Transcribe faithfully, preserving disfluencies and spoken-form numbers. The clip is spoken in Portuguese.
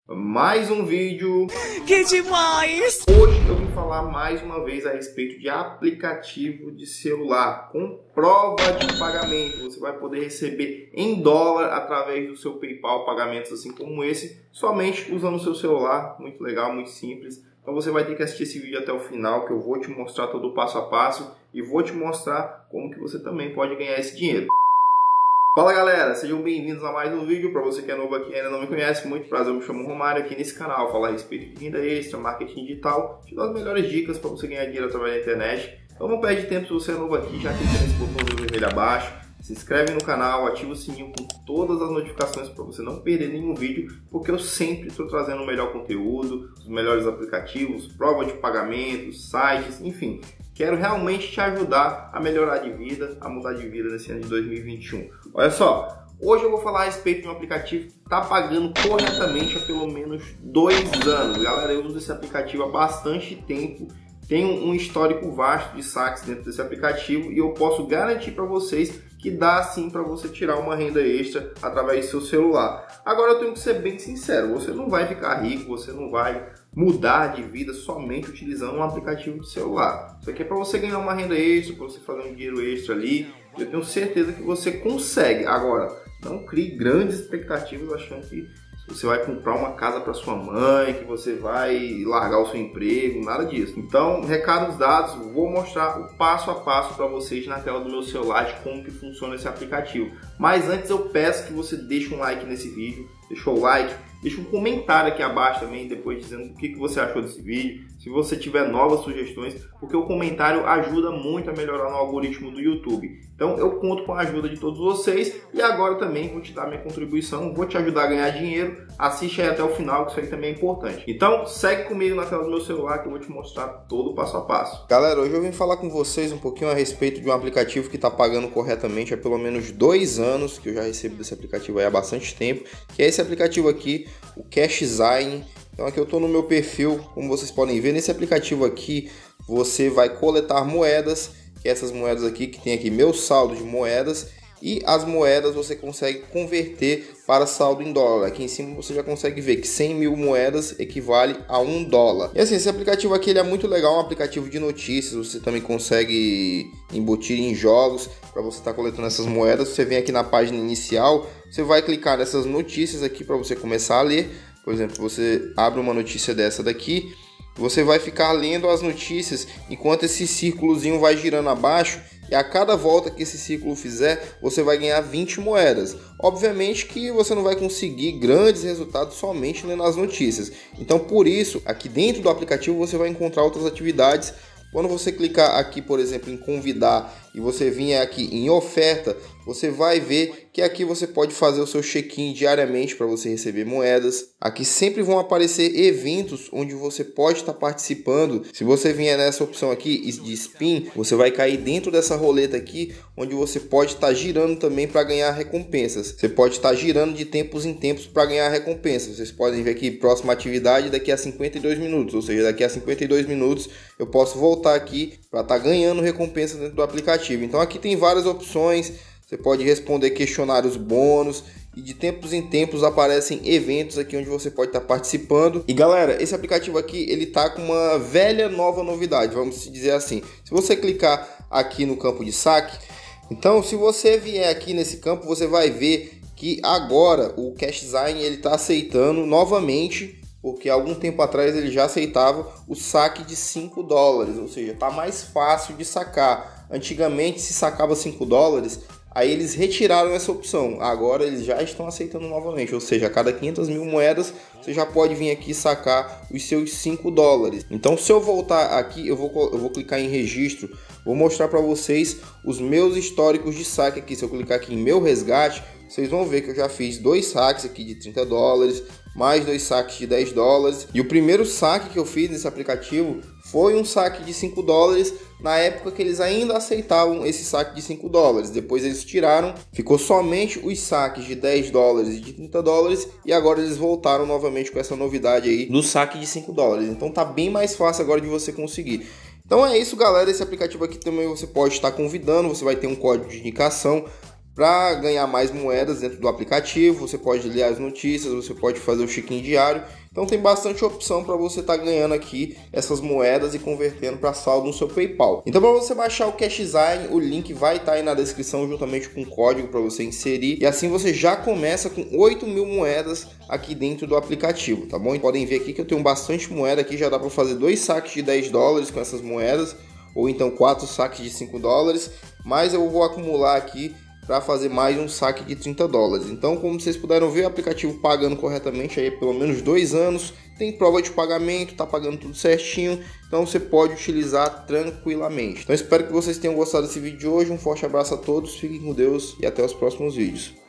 Mais um vídeo. Que demais! Hoje eu vim falar mais uma vez a respeito de aplicativo de celular com prova de pagamento. Você vai poder receber em dólar através do seu PayPal pagamentos assim como esse, somente usando o seu celular. Muito legal, muito simples. Então você vai ter que assistir esse vídeo até o final, que eu vou te mostrar todo o passo a passo e vou te mostrar como que você também pode ganhar esse dinheiro. Fala galera, sejam bem-vindos a mais um vídeo. Para você que é novo aqui e ainda não me conhece, muito prazer, eu me chamo Romário. Aqui nesse canal eu falo a respeito de renda extra, marketing digital, te dou as melhores dicas para você ganhar dinheiro através da internet. Então não perde tempo, se você é novo aqui, já clica nesse botãozinho vermelho abaixo, se inscreve no canal, ativa o sininho com todas as notificações para você não perder nenhum vídeo, porque eu sempre estou trazendo o melhor conteúdo, os melhores aplicativos, prova de pagamento, sites, enfim. Quero realmente te ajudar a melhorar de vida, a mudar de vida nesse ano de dois mil e vinte e um. Olha só, hoje eu vou falar a respeito de um aplicativo que está pagando corretamente há pelo menos dois anos. Galera, eu uso esse aplicativo há bastante tempo. Tem um histórico vasto de saques dentro desse aplicativo e eu posso garantir para vocês que dá sim para você tirar uma renda extra através do seu celular. Agora eu tenho que ser bem sincero, você não vai ficar rico, você não vai mudar de vida somente utilizando um aplicativo de celular. Isso aqui é para você ganhar uma renda extra, para você fazer um dinheiro extra ali. Eu tenho certeza que você consegue. Agora, não crie grandes expectativas achando que você vai comprar uma casa para sua mãe, que você vai largar o seu emprego, nada disso. Então, recados dados, vou mostrar o passo a passo para vocês na tela do meu celular de como que funciona esse aplicativo. Mas antes eu peço que você deixe um like nesse vídeo, deixou o like, deixa um comentário aqui abaixo também, depois dizendo o que que você achou desse vídeo, se você tiver novas sugestões, porque o comentário ajuda muito a melhorar no algoritmo do YouTube. Então eu conto com a ajuda de todos vocês e agora também vou te dar minha contribuição, vou te ajudar a ganhar dinheiro. Assiste aí até o final, que isso aí também é importante. Então segue comigo na tela do meu celular que eu vou te mostrar todo o passo a passo. Galera, hoje eu vim falar com vocês um pouquinho a respeito de um aplicativo que está pagando corretamente há pelo menos dois anos, que eu já recebo desse aplicativo aí há bastante tempo, que é esse aplicativo aqui, o CashZine. Então aqui eu estou no meu perfil, como vocês podem ver, nesse aplicativo aqui você vai coletar moedas, que é essas moedas aqui, que tem aqui meu saldo de moedas, e as moedas você consegue converter para saldo em dólar. Aqui em cima você já consegue ver que cem mil moedas equivale a um dólar. E assim, esse aplicativo aqui ele é muito legal, um aplicativo de notícias, você também consegue embutir em jogos para você estar tá coletando essas moedas. Você vem aqui na página inicial, você vai clicar nessas notícias aqui para você começar a ler. Por exemplo, você abre uma notícia dessa daqui, você vai ficar lendo as notícias enquanto esse círculozinho vai girando abaixo, e a cada volta que esse círculo fizer, você vai ganhar vinte moedas. Obviamente que você não vai conseguir grandes resultados somente lendo as notícias. Então, por isso, aqui dentro do aplicativo você vai encontrar outras atividades. Quando você clicar aqui, por exemplo, em convidar e você vir aqui em oferta, você vai ver que aqui você pode fazer o seu check-in diariamente para você receber moedas. Aqui sempre vão aparecer eventos onde você pode estar participando. Se você vier nessa opção aqui de spin, você vai cair dentro dessa roleta aqui, onde você pode estar girando também para ganhar recompensas. Você pode estar girando de tempos em tempos para ganhar recompensas. Vocês podem ver aqui, próxima atividade daqui a cinquenta e dois minutos, ou seja, daqui a cinquenta e dois minutos eu posso voltar aqui para estar ganhando recompensa dentro do aplicativo. Então aqui tem várias opções. Você pode responder questionários bônus e de tempos em tempos aparecem eventos aqui onde você pode estar participando. E galera, esse aplicativo aqui ele tá com uma velha nova novidade, vamos dizer assim. Se você clicar aqui no campo de saque, então se você vier aqui nesse campo, você vai ver que agora o CashZine ele está aceitando novamente, porque há algum tempo atrás ele já aceitava o saque de cinco dólares, ou seja, está mais fácil de sacar. Antigamente se sacava cinco dólares, aí eles retiraram essa opção, agora eles já estão aceitando novamente, ou seja, a cada quinhentas mil moedas você já pode vir aqui sacar os seus cinco dólares. Então se eu voltar aqui, eu vou, eu vou clicar em registro, vou mostrar para vocês os meus históricos de saque aqui. Se eu clicar aqui em meu resgate, vocês vão ver que eu já fiz dois saques aqui de trinta dólares, mais dois saques de dez dólares. E o primeiro saque que eu fiz nesse aplicativo foi um saque de cinco dólares, na época que eles ainda aceitavam esse saque de cinco dólares. Depois eles tiraram, ficou somente os saques de dez dólares e de trinta dólares, e agora eles voltaram novamente com essa novidade aí do saque de cinco dólares. Então tá bem mais fácil agora de você conseguir. Então é isso galera, esse aplicativo aqui também você pode estar convidando, você vai ter um código de indicação. para ganhar mais moedas dentro do aplicativo. Você pode ler as notícias, você pode fazer o check-in diário. Então tem bastante opção para você estar tá ganhando aqui essas moedas e convertendo para saldo no seu PayPal. Então para você baixar o CashZine, o link vai estar tá aí na descrição juntamente com o código para você inserir. E assim você já começa com oito mil moedas aqui dentro do aplicativo, tá bom? E podem ver aqui que eu tenho bastante moeda aqui, já dá para fazer dois saques de dez dólares com essas moedas, ou então quatro saques de cinco dólares, mas eu vou acumular aqui para fazer mais um saque de trinta dólares. Então, como vocês puderam ver, o aplicativo pagando corretamente aí pelo menos dois anos, tem prova de pagamento, tá pagando tudo certinho, então você pode utilizar tranquilamente. Então espero que vocês tenham gostado desse vídeo de hoje, um forte abraço a todos, fiquem com Deus e até os próximos vídeos.